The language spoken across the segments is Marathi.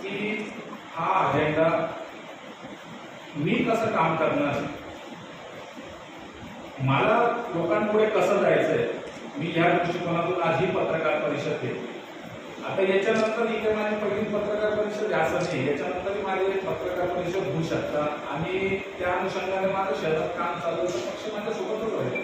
की हा अजेंडा मी कसं काम करणार, मला लोकांपुढे कसं जायचंय, मी या दृष्टिकोनातून आज ही पत्रकार परिषद केली. आता याच्यानंतर इथे माझी पहिली पत्रकार परिषद असं नाही, याच्यानंतर माझी पत्रकार परिषद होऊ शकतात आणि त्या अनुषंगाने माझं शहरात काम चालू पक्ष माझ्या सोबतच होईल.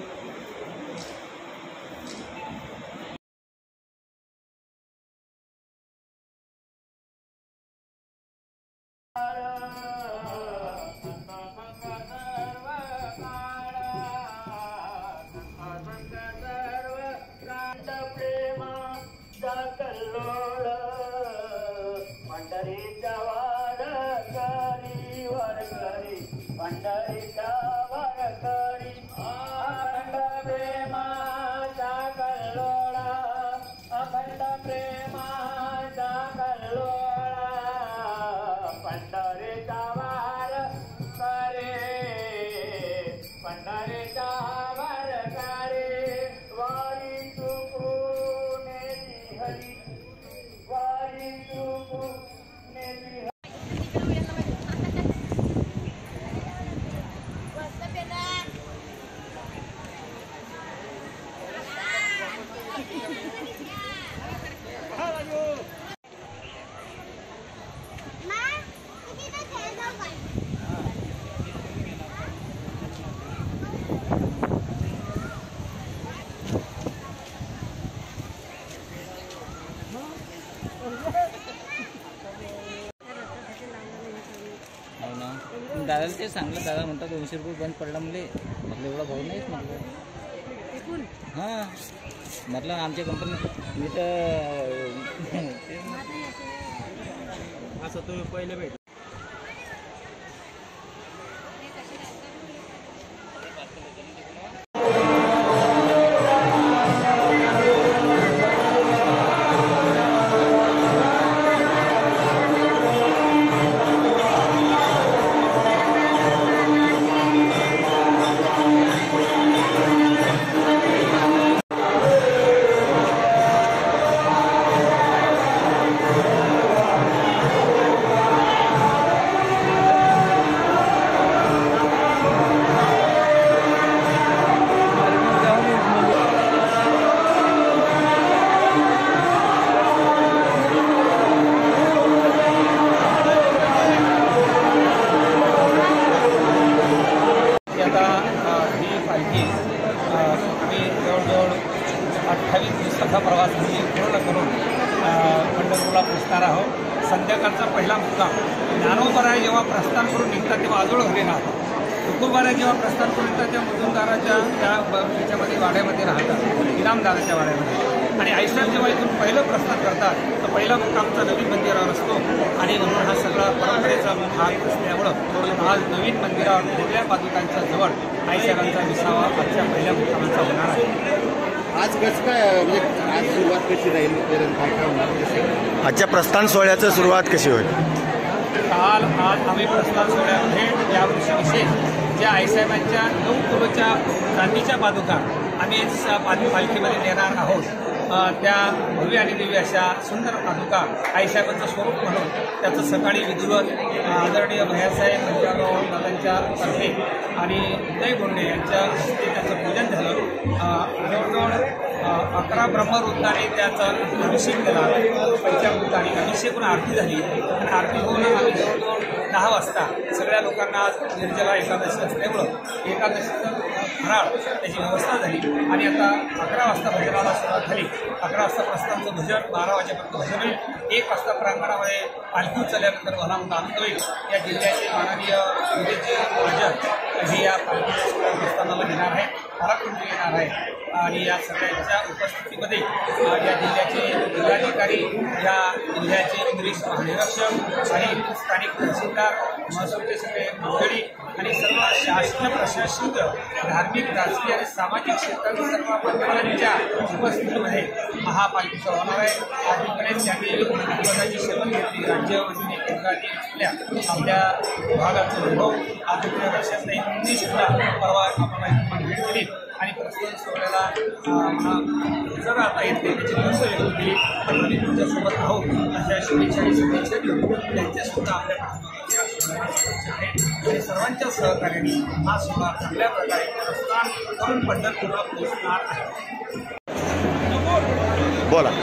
दादाला ते सांगलं, दादा म्हणतात 200 रुपये बंद पडला म्हणजे म्हटलं एवढा भाव नाहीच म्हटलं. हां म्हटलं आमच्या कंपनी मी तर असं तुम्ही पहिले भेट प्रवास पूर्ण करून पंढरपूरला पोचणार आहोत. संध्याकाळचा पहिला मुक्काम ज्ञानोबराय जेव्हा प्रस्थान करून निघतात तेव्हा आजोळ घरी राहतात. तुकोबाराय जेव्हा प्रस्थान करून निघतात त्या मुजुमदाराच्या त्याच्यामध्ये वाड्यामध्ये राहतात, इनामदाराच्या वाड्यामध्ये. आणि आईसाहेब जेव्हा इथून पहिलं प्रस्थान करतात तर पहिला मुक्कामचा नवीन मंदिरावर असतो. आणि म्हणून हा सगळा परंपरेचा भाग असल्यामुळं आज नवीन मंदिरावर वेगळ्या पादुकांच्या जवळ आईसाहेबांचा विसावा आजच्या पहिल्या मुक्कामाचा होणार आहे. आज कसं काय म्हणजे आज सुरुवात कशी राहील, काय काय होणार, आजच्या प्रस्थान सोहळ्याची सुरुवात कशी होईल? काल आज आम्ही प्रस्थान सोहळ्यामध्ये यावर्षी विशेष ज्या आईसाहेबांच्या 9 किलोच्या चांदीच्या पादुका आम्ही पालखीमध्ये नेणार आहोत, त्या भव्य आणि दिव्य अशा सुंदर पादुका आईसाहेबांचं स्वरूप म्हणून त्याचं सकाळी विधिवत आदरणीय भैयासाहेब दादांच्या तर्फे आणि उदय बोंडे यांच्या हस्ते त्याचं पूजन झालं. जवळजवळ 11 ब्रह्मवृत्ताने त्याचा अभिषेक केला. पंचामृताने अभिषेक होऊन आरती झाली आणि आरती होऊन आम्ही जवळजवळ 10 वाजता सगळ्या लोकांना आज निर्जला एकादशी असल्यामुळं एकादशीचं फराळ त्याची व्यवस्था झाली. आणि आता 11 वाजता भजनाला सुरुवात झाली. 11 वाजता प्रस्थानचं भजन, 12 वाजेपर्यंत भजन होईल. 1 वाजता प्रांगणामध्ये पालखी उचलल्यानंतर भला मोठा आनंद होईल. या जिल्ह्याचे माननीय विजेचे राजन हे या पालखीच्या प्रस्थानाला येणार आहे, पराक्रमजी येणार आहे. आणि या सगळ्यांच्या उपस्थितीमध्ये या जिल्ह्याचे जिल्हाधिकारी, या जिल्ह्याचे पोलीस महानिरीक्षक आणि स्थानिक तहसीलदार, महसूलचे सगळे मंडळी आणि सर्व शासन प्रशासकीय, धार्मिक, राजकीय आणि सामाजिक क्षेत्रातील सर्व मान्यवरांच्या उपस्थितीमध्ये महापालिका सोहळा होणार आहे. आजपर्यंत त्यांनी पदाची शपथ घेतली. राज्यमंत्री केंद्राने असलेल्या आपल्या विभागाचा अनुभव आज वर्षात सुद्धा परवा आपण भेट दिली आणि प्रस्थान सोहळ्याला जर आता येत नाही त्याची व्यवस्था होती आम्ही तुमच्यासोबत आहोत अशा शुभेच्छा देऊन त्यांच्यासुद्धा आपल्या आणि सर्वांच्या सहकार्याने हा सोहळा चांगल्या प्रकारे प्रस्थान करून पंढरपूरला पोहोचणार आहे. बोला.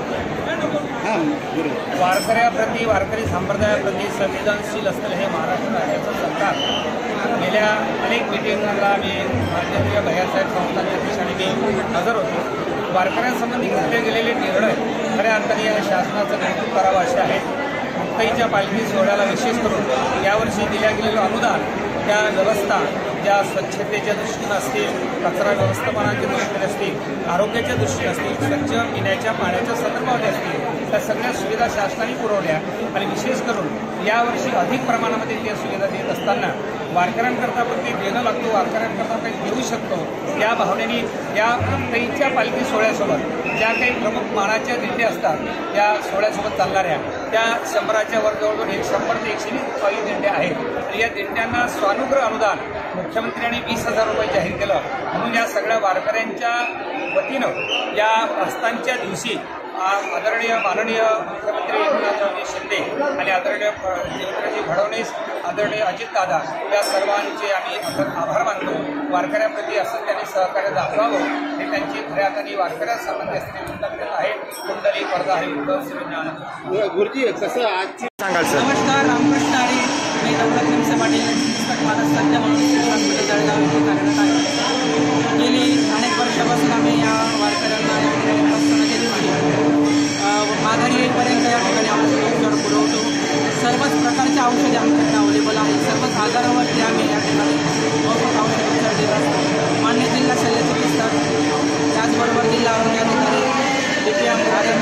हां वारकऱ्याप्रती वारकरी संप्रदायाप्रती संवेदनशील असलेलं हे महाराष्ट्र राज्याचं सरकार गेल्या अनेक मिटिंगला मी माननीय भैयासाहेब संस्थांच्या दिशेने मी हजर होतो. वारकऱ्यांसंबंधी घेतले गेलेले निर्णय खऱ्या अर्थाने या शासनाचं कौतुक करावं असे आहेत. मुक्ताईच्या पालखी सोहळ्याला विशेष करून यावर्षी दिल्या गेलेलं अनुदान त्या व्यवस्था ज्या स्वच्छतेच्या दृष्टीनं असतील, कचरा व्यवस्थापनाच्या दृष्टीने असतील, आरोग्याच्या दृष्टीने असतील, स्वच्छ पिण्याच्या पाण्याच्या संदर्भामध्ये असतील, त्या सगळ्या सुविधा शासनाने पुरवल्या आणि विशेष करून यावर्षी अधिक प्रमाणामध्ये त्या सुविधा देत असताना वारकऱ्यांकरता पण ते देणं लागतो, वारकऱ्यांकरता काही देऊ शकतो या भावनेने या मुक्ताईच्या पालखी सोहळ्यासोबत ज्या काही प्रमुख मानाच्या दिंड्या असतात त्या सोहळ्यासोबत चालणाऱ्या त्या 100च्या वर जवळजवळ 100 ते 120 पायी दिंड्या आहेत. तर या दिंड्यांना स्वानुग्रह अनुदान मुख्यमंत्र्यांनी 20,000 रुपये जाहीर केलं. म्हणून या सगळ्या वारकऱ्यांच्या वतीनं या प्रस्थानच्या दिवशी आदरणीय माननीय मुख्यमंत्री एकनाथरावजी शिंदे आणि आदरणीय देवेंद्रजी फडणवीस, आदरणीय अजितदादा या सर्वांचे आम्ही आभार मानतो. वारकऱ्याप्रती असं त्यांनी सहकार्य दाखवावं हे त्यांची खऱ्या अर्थाने वारकऱ्यांसंबंधी असलेली कृतज्ञता आहे. कुंडली पडदा आहे उद्धव गुरुजी कसं आजची सांगाल सर. नमस्कार, रामकृष्ण हरी. मी दौलत निमसे पाटील पुस्तक महाराष्ट्राच्या म्हणून जळगाव येथे कार्यरत आहे. गेली अनेक वर्षापासून आम्ही या वारकऱ्यांना या ठिकाणी प्रस्थानाच्या दिवशी माघारी येईपर्यंत या ठिकाणी औषध उपचार पुरवतो. सर्वच प्रकारचे औषधे आमच्याकडे अवेलेबल आहे. सर्वच आजारावरती आम्ही या ठिकाणी औषध उपचार देत असतो. मान्य जिल्हा शल्य चिकित्सक, त्याचबरोबर जिल्हा आरोग्य अधिकारी, DPM,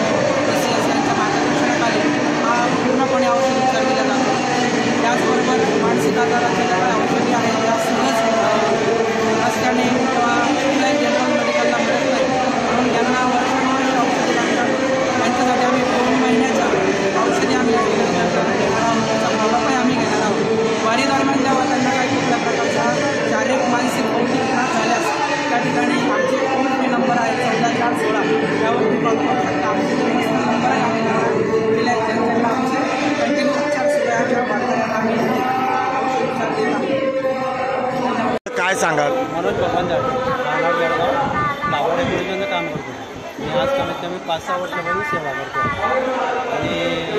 PCS यांच्या मार्गदर्शनाखाली हा पूर्णपणे औषध उपचार दिला जातो. त्याचबरोबर मानसिक आजाराच्या ज्या काही औषधी आहेत त्या सहज रस्त्याने किंवा कुठल्याही जनरल मेडिकलला मिळत नाही. म्हणून ज्यांना वर्षानुवर्ष औषधी लागतात त्यांच्यासाठी आम्ही 2 महिन्याच्या औषधी आम्ही या ठिकाणी त्याचा मोबदला आम्ही घेणार आहोत. वारी दरम्यान जेव्हा त्यांना काही कुठल्या प्रकारचा शारीरिक, मानसिक, बौद्धिक त्रास झाल्यास त्या ठिकाणी आमचे टोल फ्री नंबर आहे 1416 त्यावरती कॉल करू शकता. आमचे जे पर्सनल नंबर आहे आम्ही दिले आहेत त्यांना आमचे कंटिन्यू उपचार सुरू आहे किंवा वारकऱ्यांना आम्ही औषध उपचार देत आहोत. काय सांगाल. मनोज भगवान जाडे, राहणार जळगाव, लावडे गुरुजींचं काम करतो. मी आज कमीत कमी 5-6 वर्षापासून सेवा करतो आणि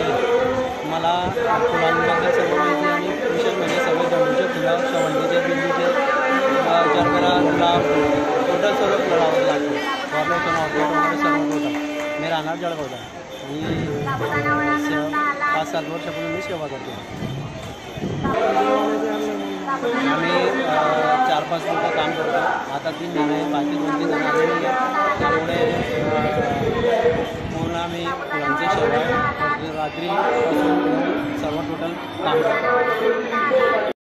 मला फुलांबद्दल सर्व माहिती आणि विशेष म्हणजे सगळे झेंडूचे फुलं, शेवंतीचे, बिंदूचे, जरबरा, गुलाब, टोटल सर्व फुलं लावावं लागतं. फॉर्मेशन ऑर्डर वगैरे सर्व टोटल. मी राहणार जळगावला. मी 5-7 वर्षापासून मी सेवा करतो. आम्ही 4-5 लोक काम करतो. आता 3 जण आहे, बाकी 2-3 जण आलेले आहेत. त्यामुळे पूर्ण आम्ही फुलांची सेवा रात्रीपासून सर्व टोटल काम करतो.